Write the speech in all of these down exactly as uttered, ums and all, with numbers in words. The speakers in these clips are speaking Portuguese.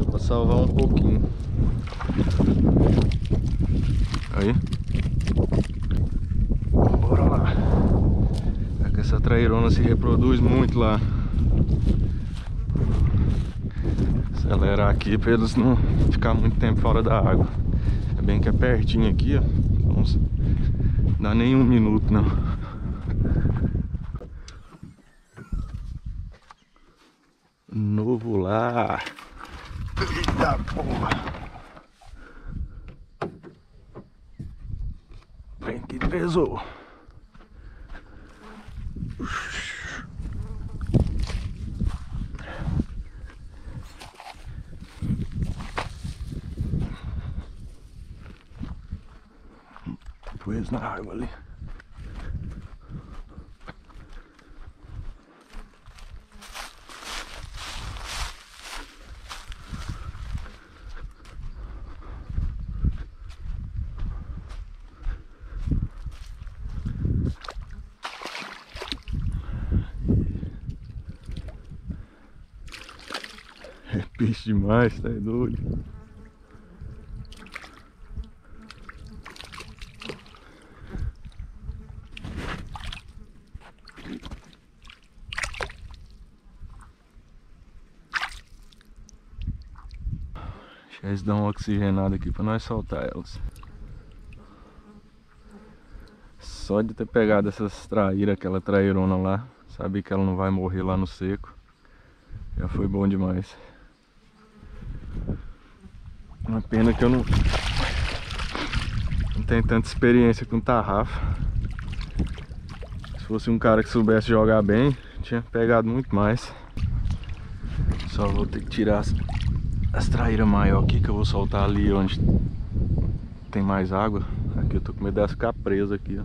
Pra salvar um pouquinho. Aí. Bora lá. É que essa trairona se reproduz muito lá. Acelerar aqui pra eles não ficar muito tempo fora da água. É bem que é pertinho aqui, ó. Não dá nem um minuto não. Novo lá. Eita porra. Vem que pesou. Pôs na água ali. É peixe demais, tá doido. Deixa eles dar uma oxigenada aqui pra nós soltar elas. Só de ter pegado essas traíras, aquela trairona lá, saber que ela não vai morrer lá no seco, já foi bom demais. Uma pena que eu não, não tenho tanta experiência com tarrafa. Se fosse um cara que soubesse jogar bem, tinha pegado muito mais. Só vou ter que tirar as, as traíras maiores aqui, que eu vou soltar ali onde tem mais água. Aqui eu tô com medo delas ficar presas aqui, ó.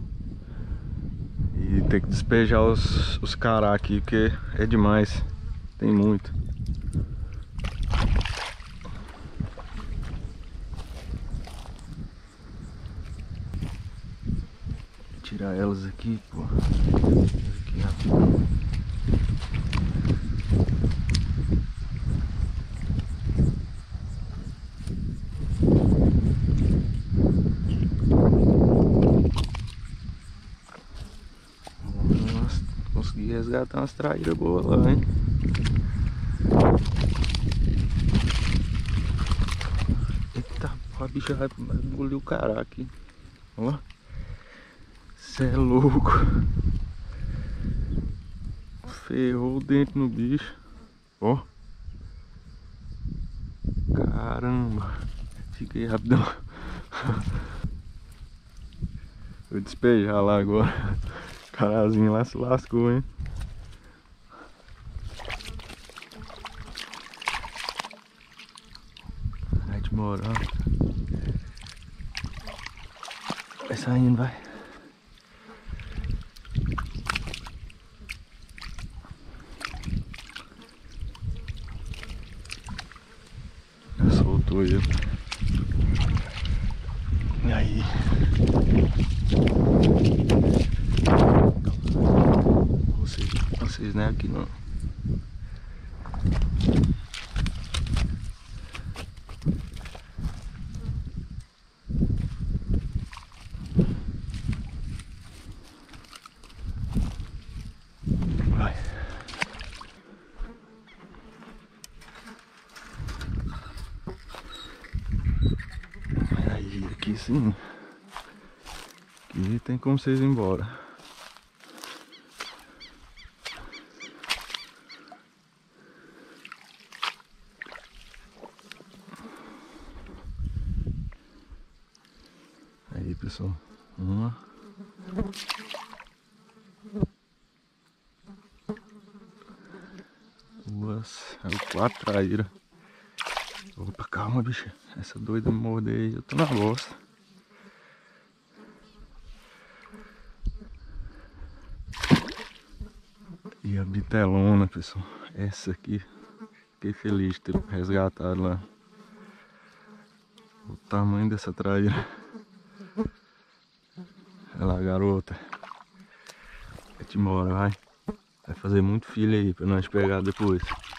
E ter que despejar os, os cará aqui, porque é demais. Tem muito. Tirar elas aqui, pô. Aqui rápido. Nossa, consegui resgatar umas traíras boas lá, hein? Eita, a bicha vai engolir o cará aqui. Ó. Cê é louco. Ferrou o dente no bicho. Ó. Caramba. Fiquei rapidão. Vou despejar lá agora. O carazinho lá se lascou, hein? Vai de moral. Vai saindo, vai. Soltou ele. E aí? Vocês, vocês não é aqui não. Vai. Aí, aqui sim. Aqui tem como vocês ir embora. Aí, pessoal. Uma. Duas. Aí, quatro traíras. Opa, calma, bicha. Essa doida me morder aí, eu tô na bosta. E a bitelona, pessoal. Essa aqui. Fiquei feliz de ter resgatado lá. O tamanho dessa traíra. Olha lá, garota. Vai-te embora, vai. Vai fazer muito filho aí pra nós pegar depois.